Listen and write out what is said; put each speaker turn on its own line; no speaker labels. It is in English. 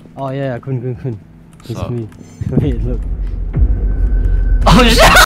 Oh yeah, Quinn. It's
So.
me. Wait, look.
Oh shit!